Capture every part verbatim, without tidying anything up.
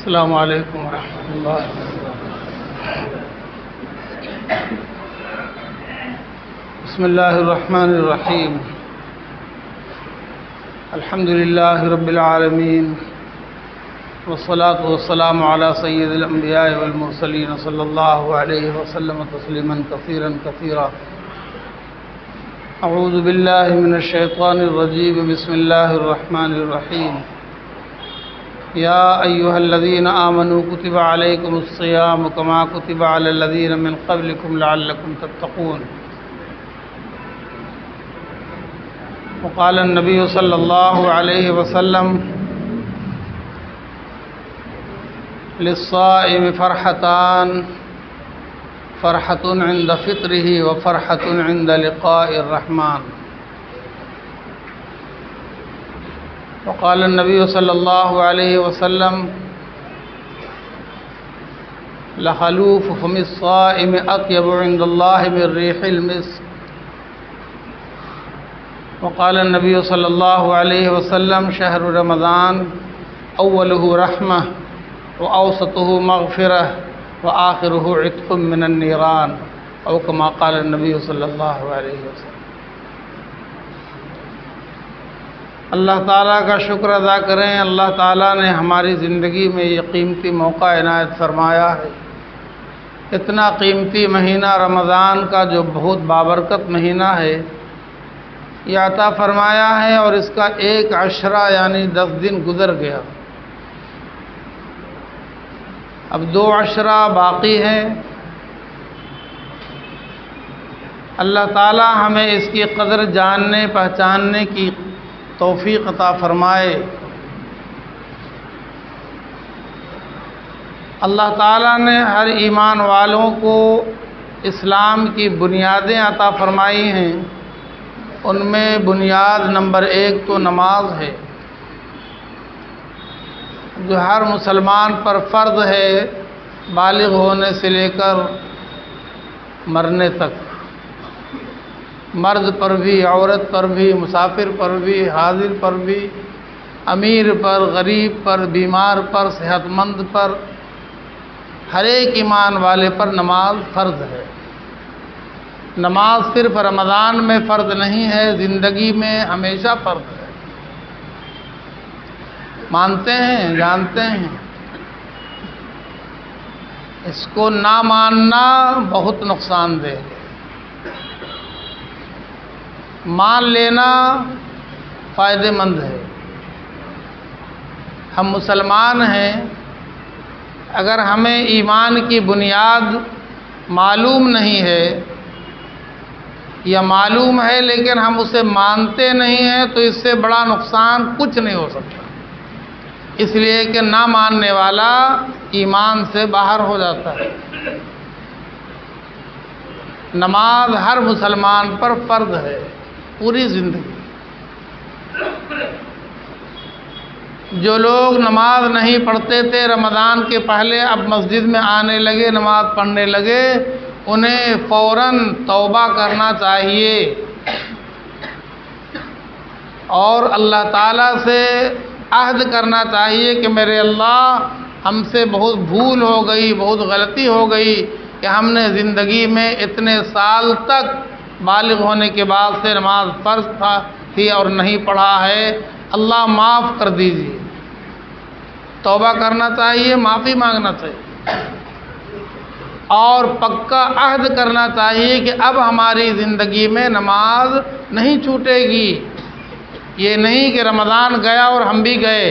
السلام علیکم ورحمۃ اللہ بسم اللہ الرحمن الرحیم الحمد للہ رب العالمین والصلاة والسلام علی سید الانبیاء والمرسلین صلی اللہ علیہ وسلم تسلیما کثیرا کثیرا اعوذ باللہ من الشیطان الرجیم بسم اللہ الرحمن الرحیم یا ایہا الذین آمنوا کتب علیکم الصیام کما کتب علی الذین من قبلکم لعلکم تتقون وقال النبی صلی اللہ علیہ وسلم للصائم فرحتان فرحۃ عند فطرہ وفرحۃ عند لقاء الرحمن وقال النبی صلی اللہ علیہ وسلم لخلوف فم الصائم اطیب عند اللہ من ریح المسک وقال النبی صلی اللہ علیہ وسلم شہر رمضان اولہ رحمہ واوسطہ مغفرہ وآخرہ عتق من النیران او کما قال النبی صلی اللہ علیہ وسلم۔ اللہ تعالیٰ کا شکر ادا کریں، اللہ تعالیٰ نے ہماری زندگی میں یہ قیمتی موقع عنایت فرمایا ہے۔ اتنا قیمتی مہینہ رمضان کا جو بہت بابرکت مہینہ ہے یہ عطا فرمایا ہے، اور اس کا ایک عشرہ یعنی دس دن گزر گیا، اب دو عشرہ باقی ہیں۔ اللہ تعالیٰ ہمیں اس کی قدر جاننے پہچاننے کی توفیق عطا فرمائے۔ اللہ تعالیٰ نے ہر ایمان والوں کو اسلام کی بنیادیں عطا فرمائی ہیں، ان میں بنیاد نمبر ایک تو نماز ہے، جو ہر مسلمان پر فرض ہے بالغ ہونے سے لے کر مرنے تک، مرد پر بھی، عورت پر بھی، مسافر پر بھی، حاضر پر بھی، امیر پر، غریب پر، بیمار پر، صحت مند پر، ہر ایک ایمان والے پر نماز فرض ہے۔ نماز صرف رمضان میں فرض نہیں ہے، زندگی میں ہمیشہ فرض ہے۔ مانتے ہیں، جانتے ہیں، اس کو نہ ماننا بہت نقصان دہ ہے، مان لینا فائدہ مند ہے۔ ہم مسلمان ہیں، اگر ہمیں ایمان کی بنیاد معلوم نہیں ہے یا معلوم ہے لیکن ہم اسے مانتے نہیں ہیں تو اس سے بڑا نقصان کچھ نہیں ہو سکتا، اس لیے کہ نہ ماننے والا ایمان سے باہر ہو جاتا ہے۔ نماز ہر مسلمان پر فرض ہے پوری زندگی۔ جو لوگ نماز نہیں پڑھتے تھے رمضان کے پہلے، اب مسجد میں آنے لگے، نماز پڑھنے لگے، انہیں فوراً توبہ کرنا چاہیے اور اللہ تعالیٰ سے عہد کرنا چاہیے کہ میرے اللہ، ہم سے بہت بھول ہو گئی، بہت غلطی ہو گئی کہ ہم نے زندگی میں اتنے سال تک بالغ ہونے کے بعد سے نماز فرض تھا تھی اور نہیں پڑھا ہے، اللہ معاف کر دیجیے۔ توبہ کرنا چاہیے، معافی مانگنا چاہیے، اور پکا عہد کرنا چاہیے کہ اب ہماری زندگی میں نماز نہیں چھوٹے گی۔ یہ نہیں کہ رمضان گیا اور ہم بھی گئے۔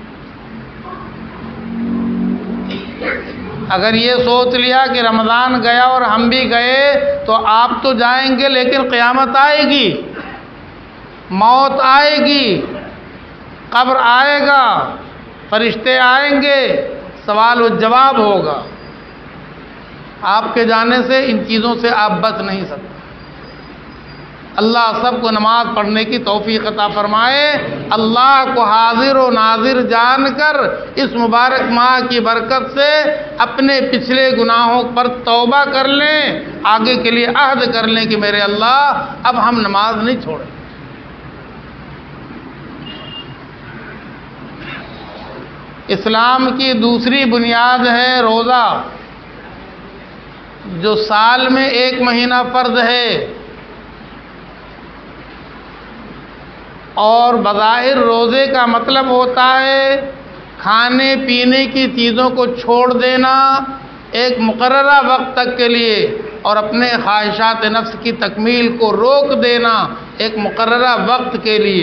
اگر یہ سوچ لیا کہ رمضان گیا اور ہم بھی گئے تو آپ تو جائیں گے، لیکن قیامت آئے گی، موت آئے گی، قبر آئے گا، فرشتے آئیں گے، سوال و جواب ہوگا۔ آپ کے جانے سے ان چیزوں سے آپ بچ نہیں سکتے۔ اللہ سب کو نماز پڑھنے کی توفیق عطا فرمائے۔ اللہ کو حاضر و ناظر جان کر اس مبارک ماہ کی برکت سے اپنے پچھلے گناہوں پر توبہ کر لیں، آگے کے لیے عہد کر لیں کہ میرے اللہ اب ہم نماز نہیں چھوڑیں۔ اسلام کی دوسری بنیاد ہے روزہ، جو سال میں ایک مہینہ فرض ہے، اور بظاہر روزے کا مطلب ہوتا ہے کھانے پینے کی چیزوں کو چھوڑ دینا ایک مقررہ وقت تک کے لیے، اور اپنے خواہشات نفس کی تکمیل کو روک دینا ایک مقررہ وقت کے لیے۔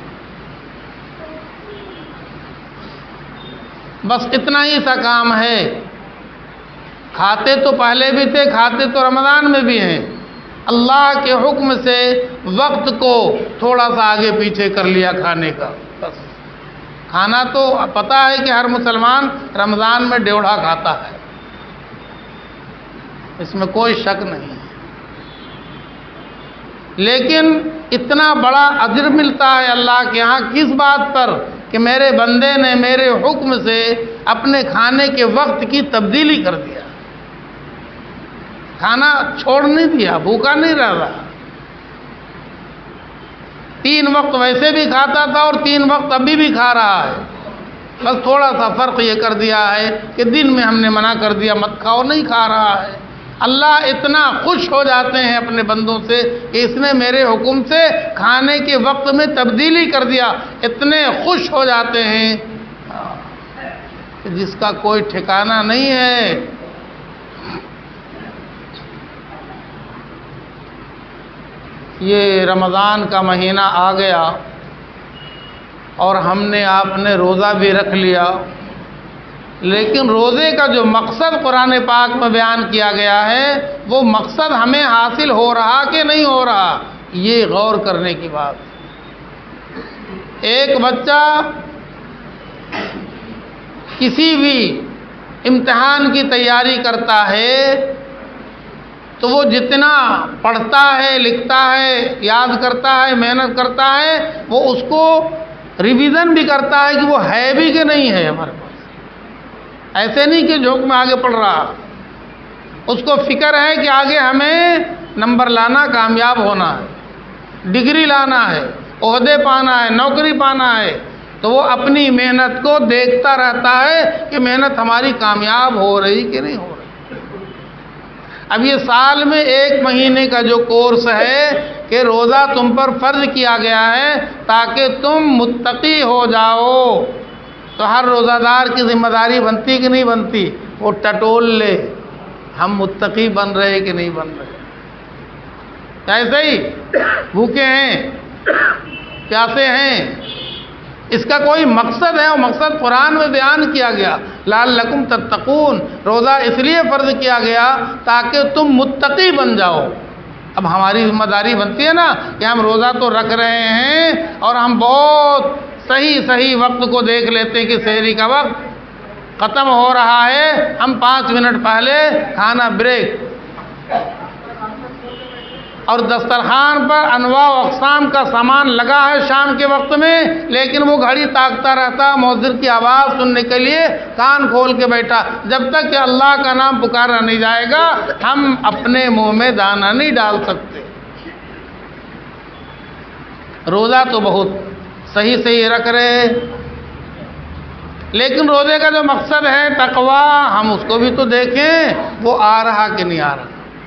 بس اتنا ہی سا کام ہے۔ کھاتے تو پہلے بھی تھے، کھاتے تو رمضان میں بھی ہیں، اللہ کے حکم سے وقت کو تھوڑا سا آگے پیچھے کر لیا کھانے کا۔ بس کھانا تو پتہ ہے کہ ہر مسلمان رمضان میں ڈیوڑھا کھاتا ہے، اس میں کوئی شک نہیں ہے، لیکن اتنا بڑا اجر ملتا ہے اللہ کے ہاں کس بات پر کہ میرے بندے نے میرے حکم سے اپنے کھانے کے وقت کی تبدیلی کر دیا، کھانا چھوڑ نہیں دیا، بھوکا نہیں رہا، تین وقت ویسے بھی کھاتا تھا اور تین وقت ابھی بھی کھا رہا ہے، بس تھوڑا سا فرق یہ کر دیا ہے کہ دن میں ہم نے منع کر دیا مت کھاؤ، نہیں کھا رہا ہے۔ اللہ اتنا خوش ہو جاتے ہیں اپنے بندوں سے کہ اس نے میرے حکم سے کھانے کے وقت میں تبدیلی کر دیا، اتنے خوش ہو جاتے ہیں کہ جس کا کوئی ٹھکانہ نہیں ہے۔ یہ رمضان کا مہینہ آ گیا اور ہم نے آپ نے روزہ بھی رکھ لیا، لیکن روزے کا جو مقصد قرآن پاک میں بیان کیا گیا ہے وہ مقصد ہمیں حاصل ہو رہا کہ نہیں ہو رہا، یہ غور کرنے کی بات۔ ایک بچہ کسی بھی امتحان کی تیاری کرتا ہے تو وہ جتنا پڑھتا ہے، لکھتا ہے، یاد کرتا ہے، محنت کرتا ہے، وہ اس کو ریویژن بھی کرتا ہے کہ وہ ہے بھی کہ نہیں ہے ہمارے پاس، ایسے نہیں کہ جھونک میں آگے پڑھ رہا، اس کو فکر ہے کہ آگے ہمیں نمبر لانا، کامیاب ہونا ہے، ڈگری لانا ہے، عہدے پانا ہے، نوکری پانا ہے، تو وہ اپنی محنت کو دیکھتا رہتا ہے کہ محنت ہماری کامیاب ہو رہی کہ نہیں ہو رہی۔ اب یہ سال میں ایک مہینے کا جو کورس ہے کہ روزہ تم پر فرض کیا گیا ہے تاکہ تم متقی ہو جاؤ، تو ہر روزہ دار کی ذمہ داری بنتی کہ نہیں بنتی؟ وہ ٹٹول لے ہم متقی بن رہے کہ نہیں بن رہے، ایسے ہی بھوکے ہیں، پیاسے ہیں، اس کا کوئی مقصد ہے، وہ مقصد قرآن میں بیان کیا گیا، لعلکم تتقون، روزہ اس لیے فرض کیا گیا تاکہ تم متقی بن جاؤ۔ اب ہماری ذمہ داری بنتی ہے نا کہ ہم روزہ تو رکھ رہے ہیں اور ہم بہت صحیح صحیح وقت کو دیکھ لیتے ہیں کہ سحری کا وقت ختم ہو رہا ہے، ہم پانچ منٹ پہلے کھانا بریک، اور دسترخوان پر انواع و اقسام کا سامان لگا ہے شام کے وقت میں، لیکن وہ گھڑی تاکتا رہتا، مؤذن کی آواز سننے کے لیے کان کھول کے بیٹھا، جب تک کہ اللہ کا نام پکارا نہیں جائے گا ہم اپنے منہ میں دانہ نہیں ڈال سکتے۔ روزہ تو بہت صحیح صحیح رکھ رہے، لیکن روزے کا جو مقصد ہے تقویٰ، ہم اس کو بھی تو دیکھیں وہ آ رہا کہ نہیں آ رہا۔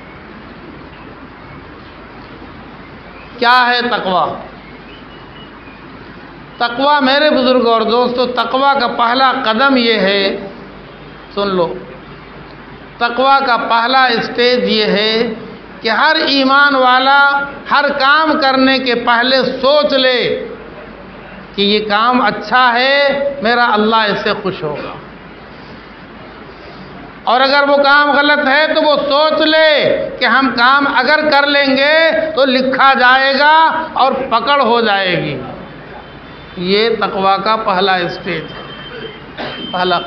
کیا ہے تقویٰ؟ تقویٰ میرے بزرگ اور دوستو، تقویٰ کا پہلا قدم یہ ہے، سن لو، تقویٰ کا پہلا اسٹیج یہ ہے کہ ہر ایمان والا ہر کام کرنے کے پہلے سوچ لے کہ یہ کام اچھا ہے، میرا اللہ اس سے خوش ہوگا، اور اگر وہ کام غلط ہے تو وہ سوچ لے کہ ہم کام اگر کر لیں گے تو لکھا جائے گا اور پکڑ ہو جائے گی۔ یہ تقویٰ کا پہلا اسٹیج ہے، پہلا۔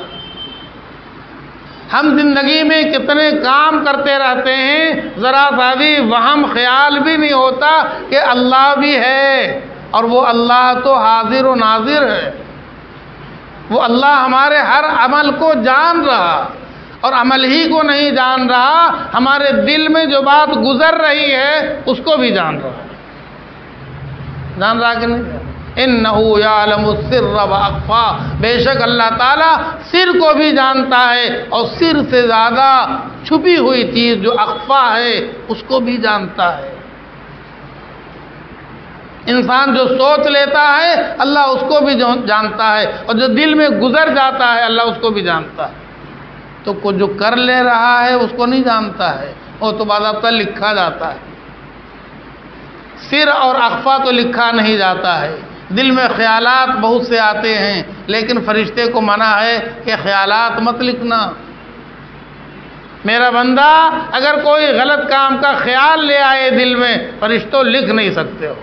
ہم زندگی میں کتنے کام کرتے رہتے ہیں، ذرا سا بھی وہم خیال بھی نہیں ہوتا کہ اللہ بھی ہے، اور وہ اللہ تو حاضر و ناظر ہے، وہ اللہ ہمارے ہر عمل کو جان رہا، اور عمل ہی کو نہیں جان رہا، ہمارے دل میں جو بات گزر رہی ہے اس کو بھی جان رہا، جان رہا کہ نہیں؟ انہو یعلم السر و اخفا، بے شک اللہ تعالیٰ سر کو بھی جانتا ہے اور سر سے زیادہ چھپی ہوئی چیز جو اخفا ہے اس کو بھی جانتا ہے۔ انسان جو سوچ لیتا ہے اللہ اس کو بھی جانتا ہے، اور جو دل میں گزر جاتا ہے اللہ اس کو بھی جانتا ہے۔ تو کو جو کر لے رہا ہے اس کو نہیں جانتا ہے، وہ تو باضابطہ لکھا جاتا ہے۔ سر اور اخفا تو لکھا نہیں جاتا ہے۔ دل میں خیالات بہت سے آتے ہیں، لیکن فرشتے کو منع ہے کہ خیالات مت لکھنا۔ میرا بندہ اگر کوئی غلط کام کا خیال لے آئے دل میں، فرشتوں لکھ نہیں سکتے ہو،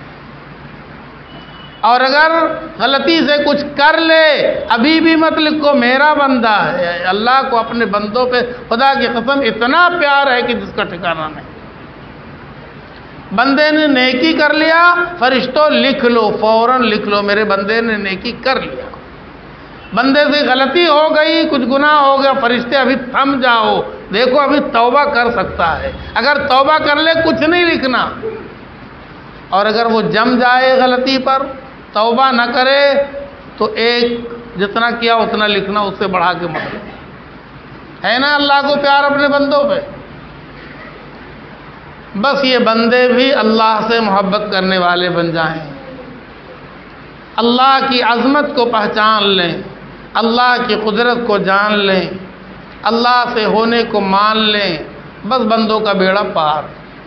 اور اگر غلطی سے کچھ کر لے ابھی بھی مت لکھو۔ میرا بندہ ہے، اللہ کو اپنے بندوں پہ خدا کی قسم اتنا پیار ہے کہ جس کا ٹھکانہ نہیں۔ بندے نے نیکی کر لیا، فرشتوں لکھ لو، فوراً لکھ لو میرے بندے نے نیکی کر لیا۔ بندے سے غلطی ہو گئی، کچھ گناہ ہو گیا، فرشتے ابھی تھم جاؤ، دیکھو ابھی توبہ کر سکتا ہے۔ اگر توبہ کر لے کچھ نہیں لکھنا، اور اگر وہ جم جائے غلطی پر توبہ نہ کرے تو ایک جتنا کیا اتنا لکھنا، اس سے بڑھا کے مت ہے نا اللہ کو پیار اپنے بندوں پہ۔ بس یہ بندے بھی اللہ سے محبت کرنے والے بن جائیں، اللہ کی عظمت کو پہچان لیں، اللہ کی قدرت کو جان لیں، اللہ سے ہونے کو مان لیں، بس بندوں کا بیڑا پار۔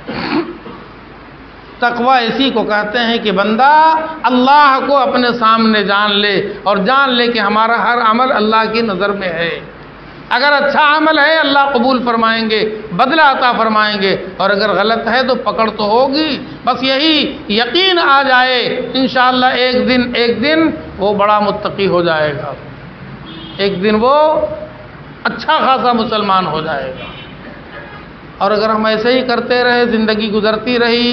تقویٰ اسی کو کہتے ہیں کہ بندہ اللہ کو اپنے سامنے جان لے، اور جان لے کہ ہمارا ہر عمل اللہ کی نظر میں ہے۔ اگر اچھا عمل ہے اللہ قبول فرمائیں گے، بدلہ عطا فرمائیں گے، اور اگر غلط ہے تو پکڑ تو ہوگی۔ بس یہی یقین آ جائے، انشاءاللہ ایک دن ایک دن وہ بڑا متقی ہو جائے گا، ایک دن وہ اچھا خاصا مسلمان ہو جائے گا۔ اور اگر ہم ایسے ہی کرتے رہے، زندگی گزرتی رہی،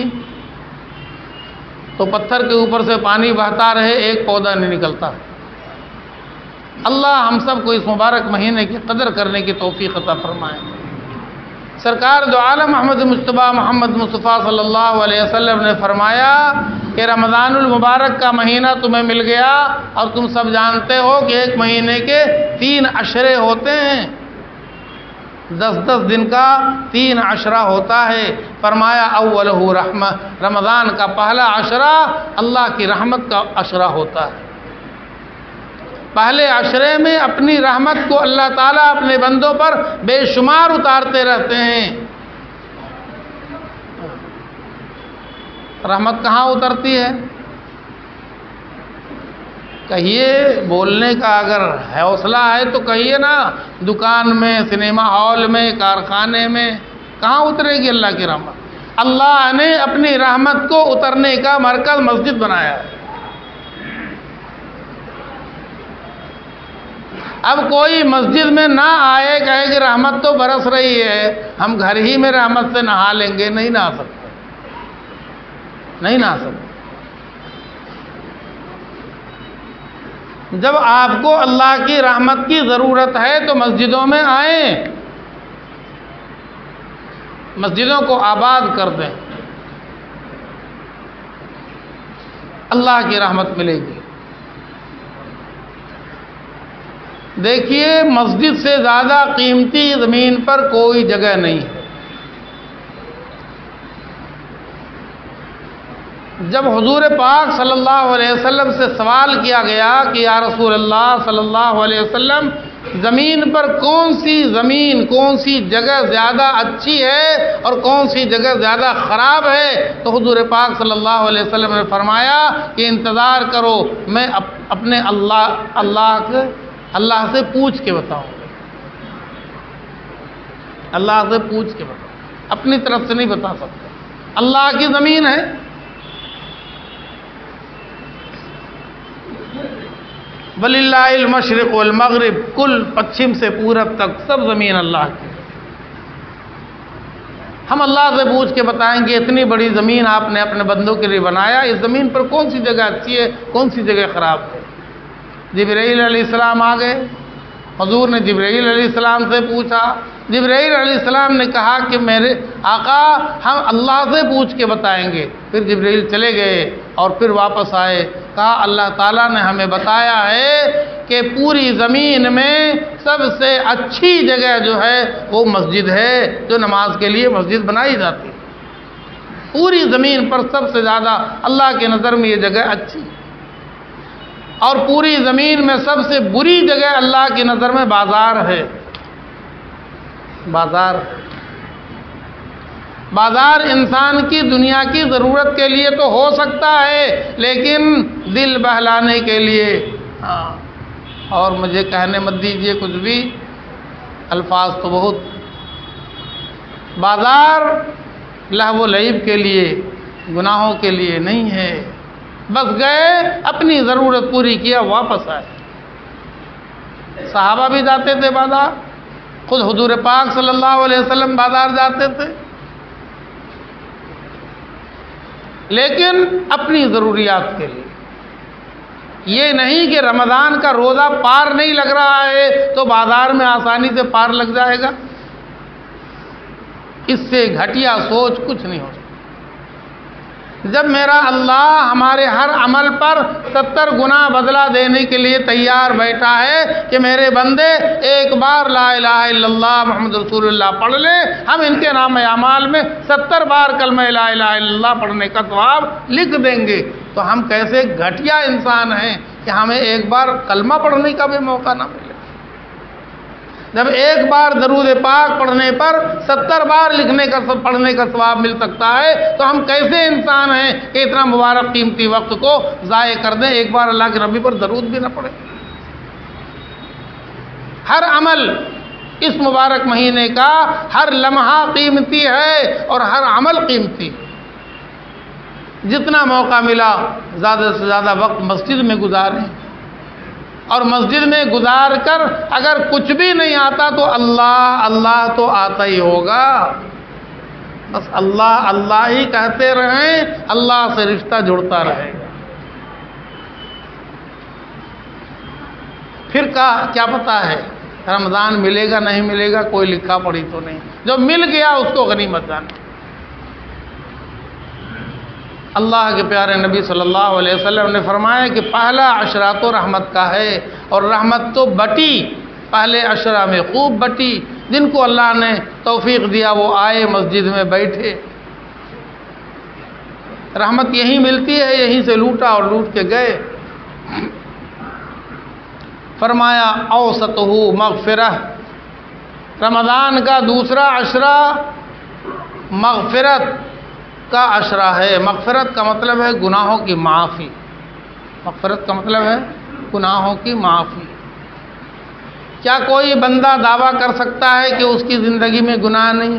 تو پتھر کے اوپر سے پانی بہتا رہے، ایک پودا نہیں نکلتا۔ اللہ ہم سب کو اس مبارک مہینے کی قدر کرنے کی توفیق عطا فرمائے۔ سرکار دو عالم محمد مصطفیٰ محمد مصطفیٰ صلی اللہ علیہ وسلم نے فرمایا کہ رمضان المبارک کا مہینہ تمہیں مل گیا، اور تم سب جانتے ہو کہ ایک مہینے کے تین عشرے ہوتے ہیں، دس دس دن کا تین عشرہ ہوتا ہے۔ فرمایا اولہ رحمہ، رمضان کا پہلا عشرہ اللہ کی رحمت کا عشرہ ہوتا ہے۔ پہلے عشرے میں اپنی رحمت کو اللہ تعالیٰ اپنے بندوں پر بے شمار اتارتے رہتے ہیں۔ رحمت کہاں اترتی ہے؟ کہیے، بولنے کا اگر حوصلہ ہے تو کہیے نا، دکان میں، سنیما ہال میں، کارخانے میں، کہاں اترے گی اللہ کی رحمت؟ اللہ نے اپنی رحمت کو اترنے کا مرکز مسجد بنایا ہے۔ اب کوئی مسجد میں نہ آئے، کہے کہ رحمت تو برس رہی ہے، ہم گھر ہی میں رحمت سے نہا لیں گے، نہیں نہا سکتے، نہیں نہا سکتے۔ جب آپ کو اللہ کی رحمت کی ضرورت ہے تو مسجدوں میں آئیں، مسجدوں کو آباد کر دیں، اللہ کی رحمت ملے گی۔ دیکھیے، مسجد سے زیادہ قیمتی زمین پر کوئی جگہ نہیں ہے۔ جب حضور پاک صلی اللہ علیہ وسلم سے سوال کیا گیا کہ یا رسول اللہ صلی اللہ علیہ وسلم، زمین پر کون سی زمین، کون سی جگہ زیادہ اچھی ہے اور کون سی جگہ زیادہ خراب ہے، تو حضور پاک صلی اللہ علیہ وسلم نے فرمایا کہ انتظار کرو، میں اپنے اللہ اللہ کے اللہ سے پوچھ کے بتاؤں، اللہ سے پوچھ کے بتاؤں، اپنی طرف سے نہیں بتا سکتے، اللہ کی زمین ہے۔ وَلِلَّهِ الْمَشْرِقُ وَالْمَغْرِبُ، کل پچھم سے پورب تک سب زمین اللہ کی۔ ہم اللہ سے پوچھ کے بتائیں گے، اتنی بڑی زمین آپ نے اپنے بندوں کے لیے بنایا، اس زمین پر کون سی جگہ اچھی ہے، کون سی جگہ خراب ہے؟ جبرائیل علیہ السلام آ گئے، حضور نے جبرائیل علیہ السلام سے پوچھا، جبرائیل علیہ السلام نے کہا کہ میرے آقا ہم اللہ سے پوچھ کے بتائیں گے۔ پھر جبرائیل چلے گئے اور پھر واپس آئے، کہا اللہ تعالیٰ نے ہمیں بتایا ہے کہ پوری زمین میں سب سے اچھی جگہ جو ہے وہ مسجد ہے، جو نماز کے لیے مسجد بنائی جاتی ہے۔ پوری زمین پر سب سے زیادہ اللہ کی نظر میں یہ جگہ اچھی، اور پوری زمین میں سب سے بری جگہ اللہ کی نظر میں بازار ہے۔ بازار بازار انسان کی دنیا کی ضرورت کے لیے تو ہو سکتا ہے، لیکن دل بہلانے کے لیے ہاں۔ اور مجھے کہنے مت دیجیے کچھ بھی، الفاظ تو بہت۔ بازار لہو و لعب کے لیے، گناہوں کے لیے نہیں ہے۔ بس گئے، اپنی ضرورت پوری کیا، واپس آئے۔ صحابہ بھی جاتے تھے بازار، خود حضور پاک صلی اللہ علیہ وسلم بازار جاتے تھے، لیکن اپنی ضروریات کے لیے۔ یہ نہیں کہ رمضان کا روزہ پار نہیں لگ رہا ہے تو بازار میں آسانی سے پار لگ جائے گا۔ اس سے گھٹیا سوچ کچھ نہیں ہو سکتی۔ جب میرا اللہ ہمارے ہر عمل پر ستر گنا بدلہ دینے کے لیے تیار بیٹھا ہے کہ میرے بندے ایک بار لا الہ الا اللہ محمد رسول اللہ پڑھ لے، ہم ان کے نام اعمال میں ستر بار کلمہ لا الہ الا اللہ پڑھنے کا ثواب لکھ دیں گے، تو ہم کیسے گھٹیا انسان ہیں کہ ہمیں ایک بار کلمہ پڑھنے کا بھی موقع نہ ملے۔ جب ایک بار درود پاک پڑھنے پر ستر بار لکھنے کا پڑھنے کا ثواب مل سکتا ہے، تو ہم کیسے انسان ہیں کہ اتنا مبارک قیمتی وقت کو ضائع کر دیں، ایک بار اللہ کے نبی پر درود بھی نہ پڑھیں۔ ہر عمل اس مبارک مہینے کا، ہر لمحہ قیمتی ہے اور ہر عمل قیمتی۔ جتنا موقع ملا زیادہ سے زیادہ وقت مسجد میں گزاریں، اور مسجد میں گزار کر اگر کچھ بھی نہیں آتا تو اللہ اللہ تو آتا ہی ہوگا۔ بس اللہ اللہ ہی کہتے رہیں، اللہ سے رشتہ جڑتا رہے گا۔ پھر کا کیا پتہ ہے رمضان ملے گا نہیں ملے گا، کوئی لکھا پڑھی تو نہیں، جو مل گیا اس کو غنیمت جانا۔ اللہ کے پیارے نبی صلی اللہ علیہ وسلم نے فرمایا کہ پہلا عشرہ تو رحمت کا ہے، اور رحمت تو بٹی پہلے عشرہ میں، خوب بٹی۔ جن کو اللہ نے توفیق دیا وہ آئے مسجد میں بیٹھے، رحمت یہیں ملتی ہے، یہیں سے لوٹا اور لوٹ کے گئے۔ فرمایا اوسطہ مغفرہ، رمضان کا دوسرا عشرہ مغفرت کا عشرہ ہے۔ مغفرت کا مطلب ہے گناہوں کی معافی، مغفرت کا مطلب ہے گناہوں کی معافی۔ کیا کوئی بندہ دعویٰ کر سکتا ہے کہ اس کی زندگی میں گناہ نہیں؟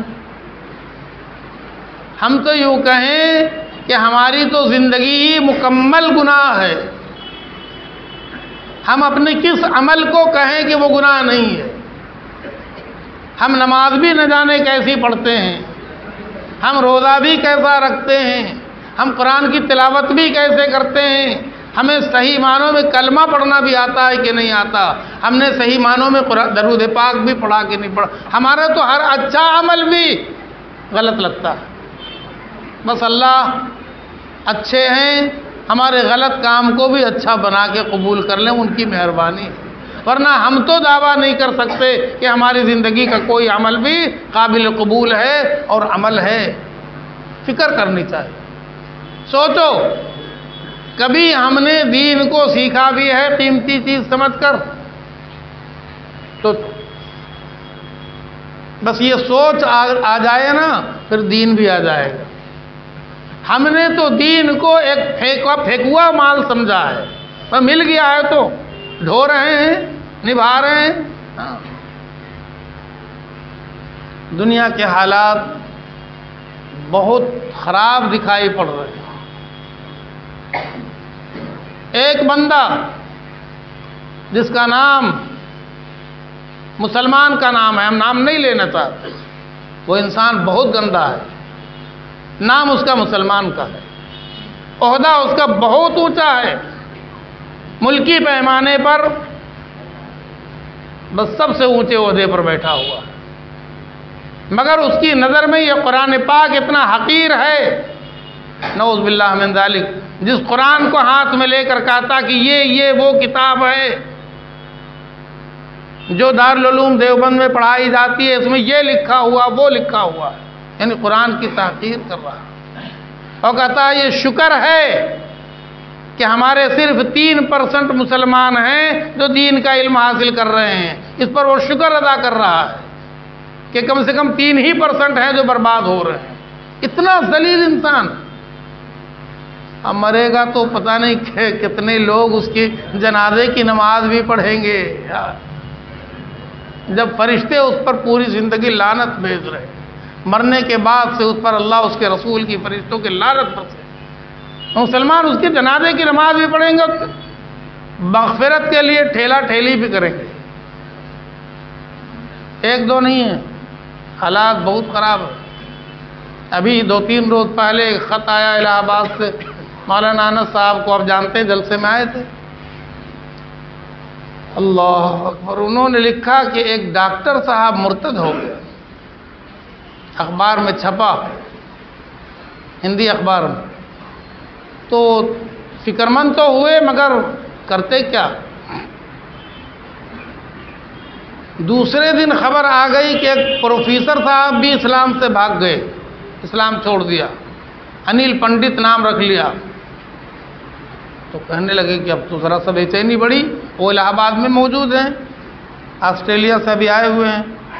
ہم تو یوں کہیں کہ ہماری تو زندگی ہی مکمل گناہ ہے، ہم اپنے کس عمل کو کہیں کہ وہ گناہ نہیں ہے؟ ہم نماز بھی نہ جانے کیسی پڑھتے ہیں، ہم روزہ بھی کیسا رکھتے ہیں، ہم قرآن کی تلاوت بھی کیسے کرتے ہیں، ہمیں صحیح معنوں میں کلمہ پڑھنا بھی آتا ہے کہ نہیں آتا، ہم نے صحیح معنوں میں درود پاک بھی پڑھا کہ نہیں پڑھا، ہمارا تو ہر اچھا عمل بھی غلط لگتا ہے۔ بس اللہ اچھے ہیں، ہمارے غلط کام کو بھی اچھا بنا کے قبول کر لیں، ان کی مہربانی، ورنہ ہم تو دعویٰ نہیں کر سکتے کہ ہماری زندگی کا کوئی عمل بھی قابل قبول ہے اور عمل ہے۔ فکر کرنی چاہیے، سوچو کبھی ہم نے دین کو سیکھا بھی ہے قیمتی چیز سمجھ کر؟ تو بس یہ سوچ آ جائے نا، پھر دین بھی آ جائے گا۔ ہم نے تو دین کو ایک پھینکوا پھینکوا مال سمجھا ہے، پر مل گیا ہے تو ڈھو رہے ہیں، نبھا رہے ہیں۔ ہاں۔ دنیا کے حالات بہت خراب دکھائی پڑ رہے ہیں۔ ایک بندہ جس کا نام مسلمان کا نام ہے، ہم نام نہیں لینا چاہتے، وہ انسان بہت گندا ہے، نام اس کا مسلمان کا ہے، عہدہ اس کا بہت اونچا ہے، ملکی پیمانے پر بس سب سے اونچے عہدے پر بیٹھا ہوا ہے، مگر اس کی نظر میں یہ قرآن پاک اتنا حقیر ہے نعوذ باللہ من ذالک، جس قرآن کو ہاتھ میں لے کر کہا تھا کہ یہ یہ وہ کتاب ہے جو دارالعلوم دیوبند میں پڑھائی جاتی ہے، اس میں یہ لکھا ہوا وہ لکھا ہوا ہے، یعنی قرآن کی تحقیر کر رہا ہے، اور کہتا ہے یہ شکر ہے کہ ہمارے صرف تین پرسنٹ مسلمان ہیں جو دین کا علم حاصل کر رہے ہیں، اس پر وہ شکر ادا کر رہا ہے کہ کم سے کم تین ہی پرسنٹ ہیں جو برباد ہو رہے ہیں۔ اتنا ذلیل انسان، اب مرے گا تو پتہ نہیں کہ کتنے لوگ اس کی جنازے کی نماز بھی پڑھیں گے، جب فرشتے اس پر پوری زندگی لعنت بھیج رہے، مرنے کے بعد سے اس پر اللہ اس کے رسول کی فرشتوں کے لعنت برسے، مسلمان اس کے جنازے کی نماز بھی پڑھیں گے، مغفرت کے لیے ٹھیلا ٹھیلی بھی کریں گے۔ ایک دو نہیں ہے، حالات بہت خراب ہے۔ ابھی دو تین روز پہلے ایک خط آیا الہ آباد سے، مولانا انس صاحب کو آپ جانتے ہیں، جلسے میں آئے تھے، اللہ اکبر، انہوں نے لکھا کہ ایک ڈاکٹر صاحب مرتد ہو گئے، اخبار میں چھپا، ہندی اخبار میں، تو فکر مند تو ہوئے مگر کرتے کیا؟ دوسرے دن خبر آ گئی کہ ایک پروفیسر صاحب بھی اسلام سے بھاگ گئے، اسلام چھوڑ دیا، انیل پنڈت نام رکھ لیا۔ تو کہنے لگے کہ اب تو ذرا سا بے چینی بڑھی، وہ الہ آباد میں موجود ہیں، آسٹریلیا سے بھی آئے ہوئے ہیں،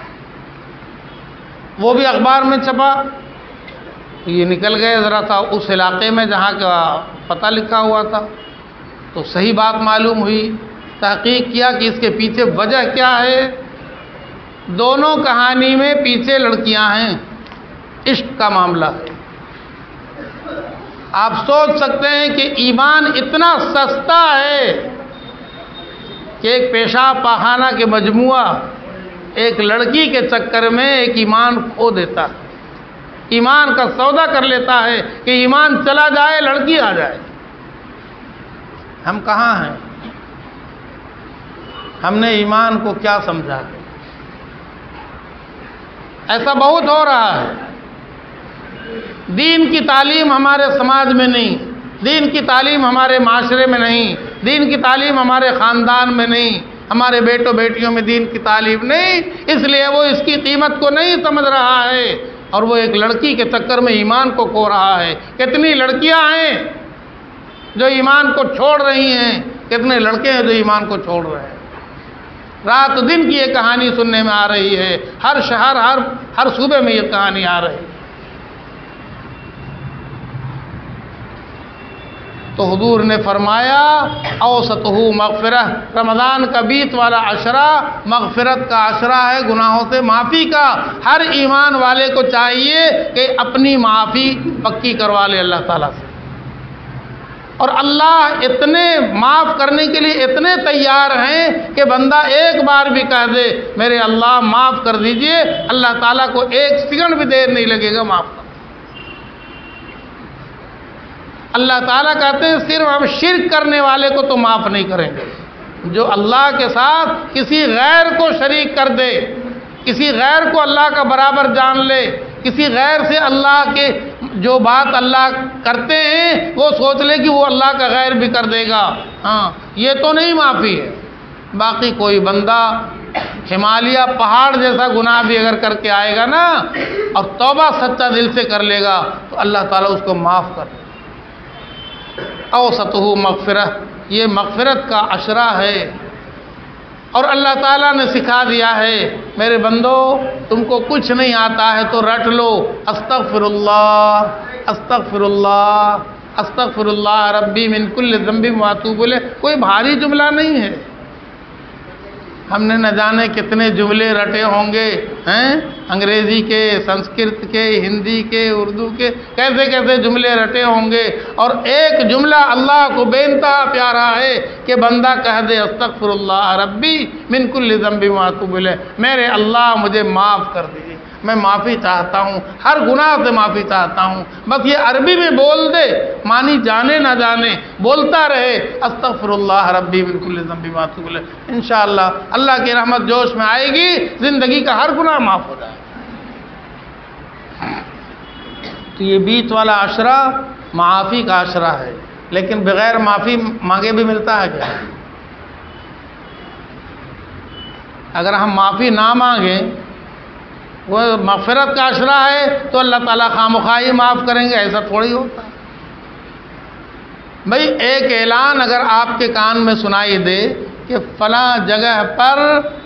وہ بھی اخبار میں چھپا، یہ نکل گئے ذرا سا اس علاقے میں جہاں کا پتہ لکھا ہوا تھا، تو صحیح بات معلوم ہوئی، تحقیق کیا کہ اس کے پیچھے وجہ کیا ہے۔ دونوں کہانی میں پیچھے لڑکیاں ہیں، عشق کا معاملہ ہے۔ آپ سوچ سکتے ہیں کہ ایمان اتنا سستا ہے کہ ایک پیشاب پاخانہ کے مجموعہ ایک لڑکی کے چکر میں ایک ایمان کھو دیتا ہے، ایمان کا سودا کر لیتا ہے کہ ایمان چلا جائے لڑکی آ جائے۔ ہم کہاں ہیں؟ ہم نے ایمان کو کیا سمجھا؟ ایسا بہت ہو رہا ہے۔ دین کی تعلیم ہمارے سماج میں نہیں، دین کی تعلیم ہمارے معاشرے میں نہیں، دین کی تعلیم ہمارے خاندان میں نہیں، ہمارے بیٹوں بیٹیوں میں دین کی تعلیم نہیں، اس لیے وہ اس کی قیمت کو نہیں سمجھ رہا ہے، اور وہ ایک لڑکی کے چکر میں ایمان کو کھو رہا ہے۔ کتنی لڑکیاں ہیں جو ایمان کو چھوڑ رہی ہیں، کتنے لڑکے ہیں جو ایمان کو چھوڑ رہے ہیں۔ رات دن کی یہ کہانی سننے میں آ رہی ہے، ہر شہر ہر ہر صوبے میں یہ کہانی آ رہی ہے۔ تو حضور نے فرمایا اوسطہ مغفرہ، رمضان کا بیت والا عشرہ مغفرت کا عشرہ ہے، گناہوں سے معافی کا۔ ہر ایمان والے کو چاہیے کہ اپنی معافی پکی کروا لے اللہ تعالیٰ سے، اور اللہ اتنے معاف کرنے کے لیے اتنے تیار ہیں کہ بندہ ایک بار بھی کہہ دے میرے اللہ معاف کر دیجئے، اللہ تعالیٰ کو ایک سیکنڈ بھی دیر نہیں لگے گا معاف کر۔ اللہ تعالیٰ کہتے ہیں صرف ہم شرک کرنے والے کو تو معاف نہیں کریں گے، جو اللہ کے ساتھ کسی غیر کو شریک کر دے، کسی غیر کو اللہ کا برابر جان لے، کسی غیر سے اللہ کے جو بات اللہ کرتے ہیں وہ سوچ لے کہ وہ اللہ کا غیر بھی کر دے گا، ہاں یہ تو نہیں معافی ہے۔ باقی کوئی بندہ ہمالیہ پہاڑ جیسا گناہ بھی اگر کر کے آئے گا نا اور توبہ سچا دل سے کر لے گا تو اللہ تعالیٰ اس کو معاف کر دے۔ اوسطہ مغفرہ، یہ مغفرت کا عشرہ ہے، اور اللہ تعالیٰ نے سکھا دیا ہے میرے بندو تم کو کچھ نہیں آتا ہے تو رٹ لو استغفر اللہ استغفر اللہ استغفر اللہ ربی من کل ذنب واتوب الیہ، کوئی بھاری جملہ نہیں ہے۔ ہم نے نہ جانے کتنے جملے رٹے ہوں گے ہیں، انگریزی کے، سنسکرت کے، ہندی کے، اردو کے، کیسے کیسے جملے رٹے ہوں گے، اور ایک جملہ اللہ کو بے انتہا پیارا ہے کہ بندہ کہہ دے استغفر اللہ ربی من کل ذنب واتوب الیہ، میرے اللہ مجھے معاف کر دیجیے، میں معافی چاہتا ہوں، ہر گناہ سے معافی چاہتا ہوں۔ بس یہ عربی میں بول دے، معنی جانے نہ جانے بولتا رہے استغفر اللہ ربی من کل ذنب واتوب الیہ، انشاءاللہ اللہ کی رحمت جوش میں آئے گی، زندگی کا ہر گناہ معاف ہو جائے۔ تو یہ بیچ والا عشرہ معافی کا عشرہ ہے، لیکن بغیر معافی مانگے بھی ملتا ہے کیا؟ اگر ہم معافی نہ مانگیں، وہ مغفرت کا عشرہ ہے تو اللہ تعالیٰ خواہ ہی معاف کریں گے، ایسا تھوڑی ہوتا ہے۔ بھئی ایک اعلان اگر آپ کے کان میں سنائی دے کہ فلاں جگہ پر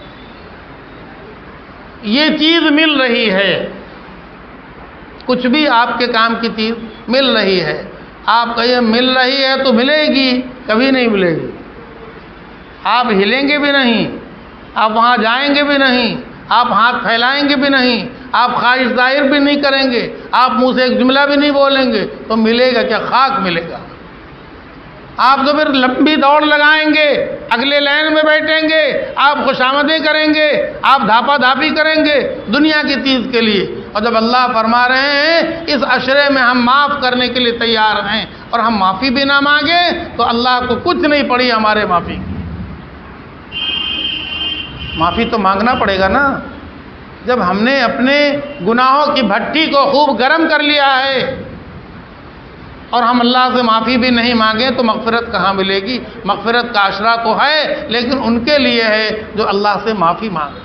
یہ چیز مل رہی ہے، کچھ بھی آپ کے کام کی چیز مل رہی ہے، آپ کہیے مل رہی ہے تو ملے گی، کبھی نہیں ملے گی، آپ ہلیں گے بھی نہیں، آپ وہاں جائیں گے بھی نہیں، آپ ہاتھ پھیلائیں گے بھی نہیں، آپ خواہش ظاہر بھی نہیں کریں گے، آپ منہ سے ایک جملہ بھی نہیں بولیں گے، تو ملے گا کیا؟ خاک ملے گا۔ آپ تو پھر لمبی دوڑ لگائیں گے، اگلے لائن میں بیٹھیں گے، آپ خوشامدیں کریں گے، آپ دھاپا دھاپی کریں گے دنیا کی چیز کے لیے۔ اور جب اللہ فرما رہے ہیں اس عشرے میں ہم معاف کرنے کے لیے تیار ہیں اور ہم معافی بھی نہ مانگیں تو اللہ کو کچھ نہیں پڑی ہمارے معافی کی۔ معافی تو مانگنا پڑے گا نا۔ جب ہم نے اپنے گناہوں کی بھٹی کو خوب گرم کر لیا ہے اور ہم اللہ سے معافی بھی نہیں مانگیں تو مغفرت کہاں ملے گی؟ مغفرت کا عشرہ تو ہے لیکن ان کے لیے ہے جو اللہ سے معافی مانگیں۔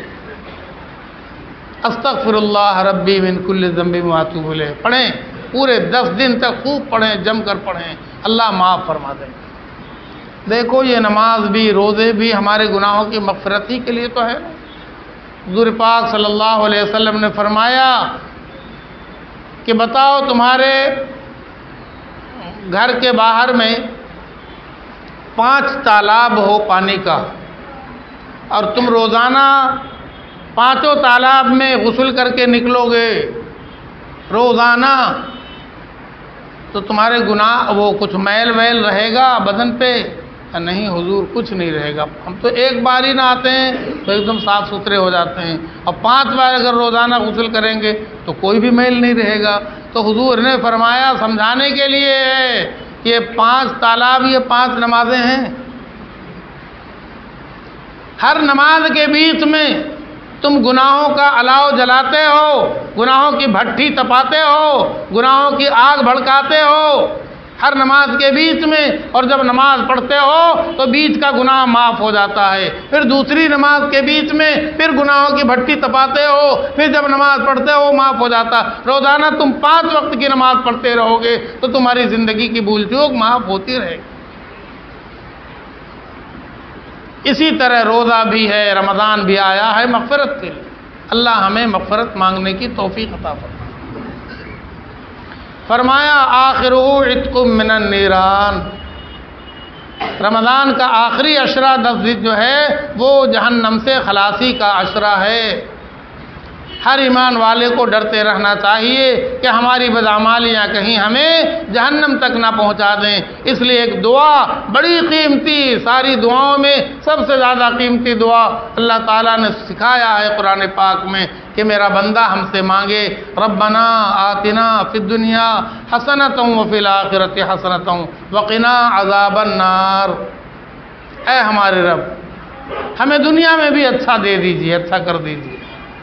استغفر اللہ ربی من کل ذنب واتوب الیہ پڑھیں، پورے دس دن تک خوب پڑھیں، جم کر پڑھیں، اللہ معاف فرما دیں۔ دیکھو یہ نماز بھی، روزے بھی ہمارے گناہوں کی مغفرت ہی کے لیے تو ہے۔ حضور پاک صلی اللہ علیہ وسلم نے فرمایا کہ بتاؤ تمہارے گھر کے باہر میں پانچ تالاب ہو پانی کا اور تم روزانہ پانچوں تالاب میں غسل کر کے نکلو گے روزانہ، تو تمہارے گناہ وہ کچھ میل ویل رہے گا بدن پہ؟ نہیں حضور کچھ نہیں رہے گا، ہم تو ایک بار ہی نہاتے ہیں تو ایک دم صاف ستھرے ہو جاتے ہیں، اور پانچ بار اگر روزانہ غسل کریں گے تو کوئی بھی میل نہیں رہے گا۔ تو حضور نے فرمایا سمجھانے کے لیے ہے یہ پانچ تالاب، یہ پانچ نمازیں ہیں، ہر نماز کے بیچ میں تم گناہوں کا الاؤ جلاتے ہو، گناہوں کی بھٹی تپاتے ہو، گناہوں کی آگ بھڑکاتے ہو ہر نماز کے بیچ میں، اور جب نماز پڑھتے ہو تو بیچ کا گناہ معاف ہو جاتا ہے، پھر دوسری نماز کے بیچ میں پھر گناہوں کی بھٹی تپاتے ہو، پھر جب نماز پڑھتے ہو معاف ہو جاتا۔ روزانہ تم پانچ وقت کی نماز پڑھتے رہو گے تو تمہاری زندگی کی بھول چوک معاف ہوتی رہے گی۔ اسی طرح روزہ بھی ہے، رمضان بھی آیا ہے مغفرت کے لیے، اللہ ہمیں مغفرت مانگنے کی توفیق عطا فرمائے۔ فرمایا آخرہ عتق من النیران، رمضان کا آخری عشرہ دس دن جو ہے وہ جہنم سے خلاصی کا عشرہ ہے۔ ہر ایمان والے کو ڈرتے رہنا چاہیے کہ ہماری بدعمالیاں کہیں ہمیں جہنم تک نہ پہنچا دیں۔ اس لیے ایک دعا بڑی قیمتی، ساری دعاؤں میں سب سے زیادہ قیمتی دعا اللہ تعالیٰ نے سکھایا ہے قرآن پاک میں کہ میرا بندہ ہم سے مانگے ربنا آتنا فی الدنیا حسنۃ وفی الآخرۃ حسنۃ وقنا عذاب النار۔ اے ہمارے رب ہمیں دنیا میں بھی اچھا دے دیجیے، اچھا کر دیجیے،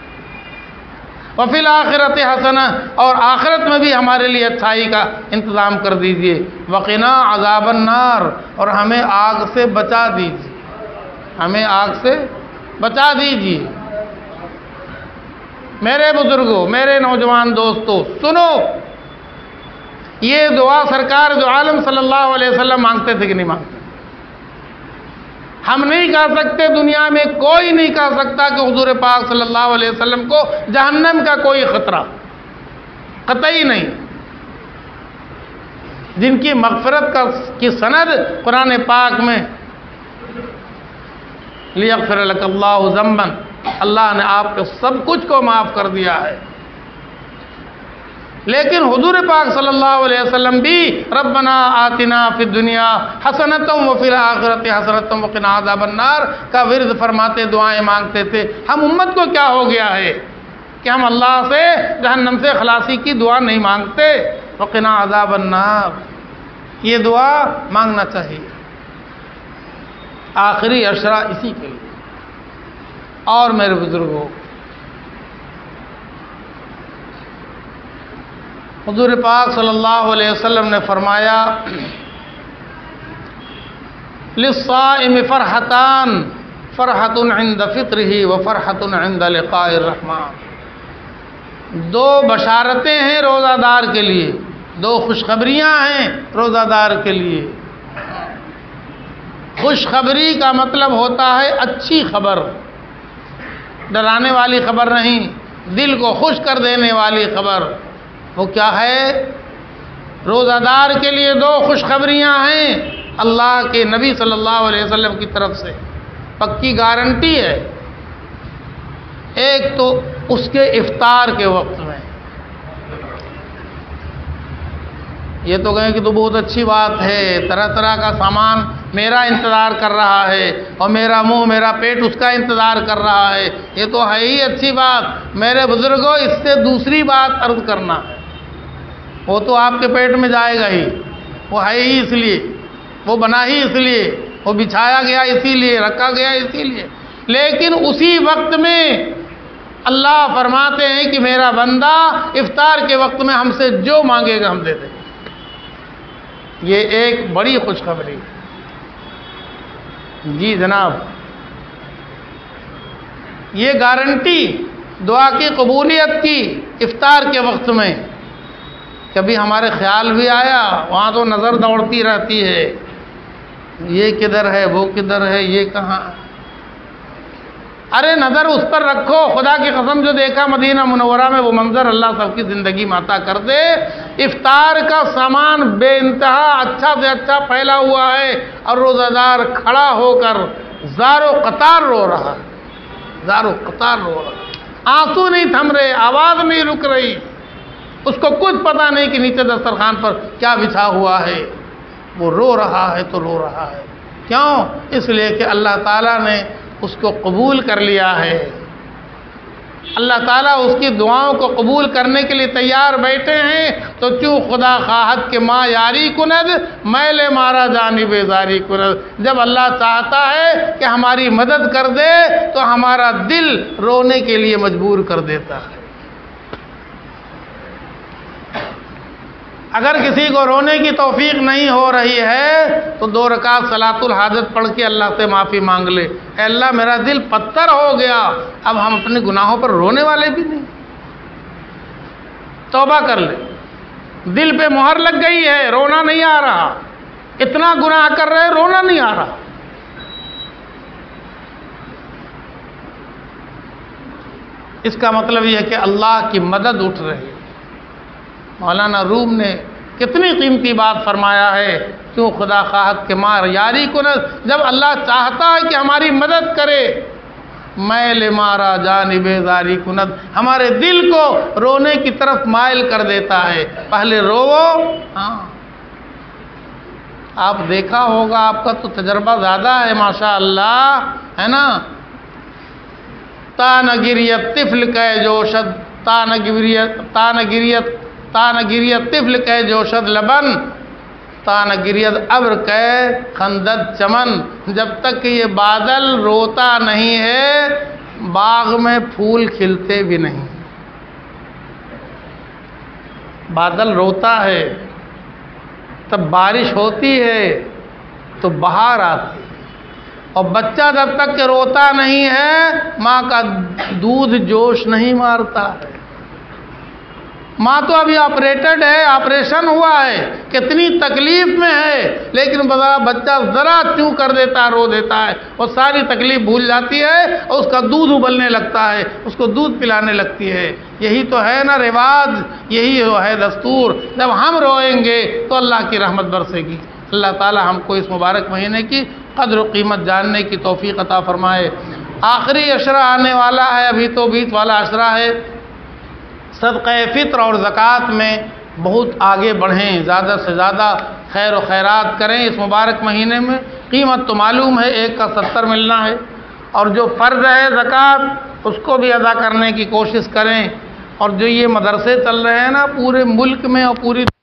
وفی الآخرۃ حسنہ، اور آخرت میں بھی ہمارے لیے اچھائی کا انتظام کر دیجیے، وقنا عذاب النار، اور ہمیں آگ سے بچا دیجیے، ہمیں آگ سے بچا دیجیے۔ میرے بزرگوں، میرے نوجوان دوستو سنو، یہ دعا سرکار جو عالم صلی اللہ علیہ وسلم مانگتے تھے کہ نہیں مانگتے؟ ہم نہیں کہہ سکتے، دنیا میں کوئی نہیں کہہ سکتا کہ حضور پاک صلی اللہ علیہ وسلم کو جہنم کا کوئی خطرہ، قطعی نہیں۔ جن کی مغفرت کا کی سند قرآن پاک میں لیغفر لک اللہ ذنبا، اللہ نے آپ کے سب کچھ کو معاف کر دیا ہے، لیکن حضور پاک صلی اللہ علیہ وسلم بھی ربنا آتنا فی الدنیا حسنۃ وفی الآخرۃ حسنۃ وقنا عذاب النار کا ورد فرماتے، دعائیں مانگتے تھے۔ ہم امت کو کیا ہو گیا ہے کہ ہم اللہ سے جہنم سے خلاصی کی دعا نہیں مانگتے؟ وقنا عذاب النار، یہ دعا مانگنا چاہیے آخری عشرہ اسی کے لیے۔ اور میرے بزرگوں، حضور پاک صلی اللہ علیہ وسلم نے فرمایا للصائم فرحتان فرحۃ عند فطرہ وفرحۃ عند لقاء الرحمن، دو بشارتیں ہیں روزہ دار کے لیے، دو خوشخبریاں ہیں روزہ دار کے لیے۔ خوشخبری کا مطلب ہوتا ہے اچھی خبر، ڈرانے والی خبر نہیں، دل کو خوش کر دینے والی خبر۔ وہ کیا ہے؟ روزہ دار کے لیے دو خوشخبریاں ہیں اللہ کے نبی صلی اللہ علیہ وسلم کی طرف سے، پکی گارنٹی ہے۔ ایک تو اس کے افطار کے وقت میں، یہ تو کہیں کہ تو بہت اچھی بات ہے، طرح طرح کا سامان میرا انتظار کر رہا ہے اور میرا منہ میرا پیٹ اس کا انتظار کر رہا ہے، یہ تو ہے ہی اچھی بات۔ میرے بزرگوں، اس سے دوسری بات عرض کرنا ہے، وہ تو آپ کے پیٹ میں جائے گا ہی، وہ ہے ہی اس لیے، وہ بنا ہی اس لیے، وہ بچھایا گیا اسی لیے، رکھا گیا اسی لیے، لیکن اسی وقت میں اللہ فرماتے ہیں کہ میرا بندہ افطار کے وقت میں ہم سے جو مانگے گا ہم دے دیں گے۔ یہ ایک بڑی خوشخبری۔ جی جناب، یہ گارنٹی دعا کی قبولیت کی افطار کے وقت میں۔ کبھی ہمارے خیال بھی آیا، وہاں تو نظر دوڑتی رہتی ہے، یہ کدھر ہے وہ کدھر ہے یہ کہاں؟ ارے نظر اس پر رکھو، خدا کی قسم جو دیکھا مدینہ منورہ میں وہ منظر اللہ سب کی زندگی میں عطا کر دے۔ افطار کا سامان بے انتہا اچھا سے اچھا پھیلا ہوا ہے اور روزہ دار کھڑا ہو کر زارو قطار رو رہا ہے، زارو قطار رو رہا ہے، آنسو نہیں تھم رہے، آواز نہیں رک رہی، اس کو کچھ پتہ نہیں کہ نیچے دسترخوان پر کیا بچھا ہوا ہے، وہ رو رہا ہے تو رو رہا ہے۔ کیوں؟ اس لیے کہ اللہ تعالیٰ نے اس کو قبول کر لیا ہے، اللہ تعالیٰ اس کی دعاؤں کو قبول کرنے کے لیے تیار بیٹھے ہیں۔ تو چوں خدا خواہد کہ ماں یاری کند میل مارا جانب زاری کند، جب اللہ چاہتا ہے کہ ہماری مدد کر دے تو ہمارا دل رونے کے لیے مجبور کر دیتا ہے۔ اگر کسی کو رونے کی توفیق نہیں ہو رہی ہے تو دو رکعت صلاۃ الحاجت پڑھ کے اللہ سے معافی مانگ لے، اے اللہ میرا دل پتھر ہو گیا، اب ہم اپنے گناہوں پر رونے والے بھی نہیں، توبہ کر لے، دل پہ مہر لگ گئی ہے، رونا نہیں آ رہا، اتنا گناہ کر رہے رونا نہیں آ رہا۔ اس کا مطلب یہ ہے کہ اللہ کی مدد اٹھ رہی ہے۔ مولانا روم نے کتنی قیمتی بات فرمایا ہے، کیوں خدا خواہد کہ مار یاری کند، جب اللہ چاہتا ہے کہ ہماری مدد کرے، میل مارا جانب زاری کند، ہمارے دل کو رونے کی طرف مائل کر دیتا ہے۔ پہلے روو، ہاں آپ دیکھا ہوگا، آپ کا تو تجربہ زیادہ ہے ماشاءاللہ، ہے نا، تان گریت طفل کہ جوشد تان گریت تان گریت تان گریت طفل کہ جوشد لبن تان گریت ابر کہ خندد چمن، جب تک کہ یہ بادل روتا نہیں ہے باغ میں پھول کھلتے بھی نہیں۔ بادل روتا ہے تب بارش ہوتی ہے تو بہار آتی ہے، اور بچہ جب تک کہ روتا نہیں ہے ماں کا دودھ جوش نہیں مارتا ہے۔ ماں تو ابھی آپریٹڈ ہے، آپریشن ہوا ہے، کتنی تکلیف میں ہے، لیکن بچہ ذرا چوں کر دیتا ہے، رو دیتا ہے، وہ ساری تکلیف بھول جاتی ہے اور اس کا دودھ ابلنے لگتا ہے، اس کو دودھ پلانے لگتی ہے۔ یہی تو ہے نا رواج، یہی ہے دستور۔ جب ہم روئیں گے تو اللہ کی رحمت برسے گی۔ اللہ تعالی ہم کو اس مبارک مہینے کی قدر و قیمت جاننے کی توفیق عطا فرمائے۔ آخری عشرہ آنے والا ہے، ابھی تو بیت والا عشرہ ہے۔ صدقہ فطر اور زکوٰۃ میں بہت آگے بڑھیں، زیادہ سے زیادہ خیر و خیرات کریں اس مبارک مہینے میں۔ قیمت تو معلوم ہے، ایک کا ستر ملنا ہے، اور جو فرض ہے زکوٰۃ اس کو بھی ادا کرنے کی کوشش کریں۔ اور جو یہ مدرسے چل رہے ہیں نا پورے ملک میں اور پوری